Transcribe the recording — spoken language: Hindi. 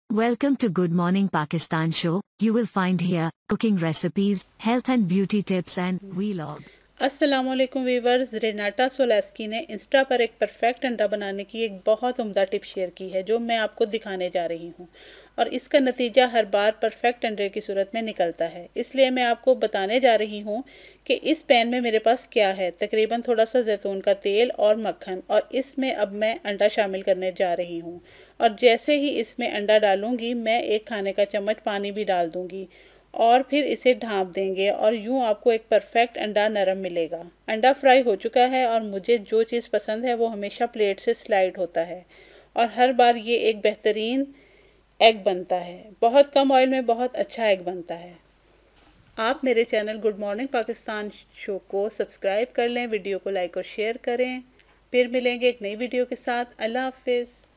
Welcome to Good Morning Pakistan show. You will find here cooking recipes, health and beauty tips and vlog. अस्सलामुअलैकुम वीवर्स। रेनाटा सोलेस्की ने इंस्टा पर एक परफेक्ट अंडा बनाने की एक बहुत उम्दा टिप शेयर की है जो मैं आपको दिखाने जा रही हूँ, और इसका नतीजा हर बार परफेक्ट अंडे की सूरत में निकलता है। इसलिए मैं आपको बताने जा रही हूँ कि इस पैन में मेरे पास क्या है। तकरीबन थोड़ा सा जैतून का तेल और मक्खन, और इसमें अब मैं अंडा शामिल करने जा रही हूँ। और जैसे ही इसमें अंडा डालूँगी मैं एक खाने का चम्मच पानी भी डाल दूँगी और फिर इसे ढाँप देंगे, और यूँ आपको एक परफेक्ट अंडा नरम मिलेगा। अंडा फ्राई हो चुका है और मुझे जो चीज़ पसंद है वो हमेशा प्लेट से स्लाइड होता है, और हर बार ये एक बेहतरीन एग बनता है। बहुत कम ऑयल में बहुत अच्छा एग बनता है। आप मेरे channel good morning Pakistan show को सब्सक्राइब कर लें, वीडियो को लाइक और शेयर करें। फिर मिलेंगे एक नई वीडियो के साथ। अल्लाह हाफिज़।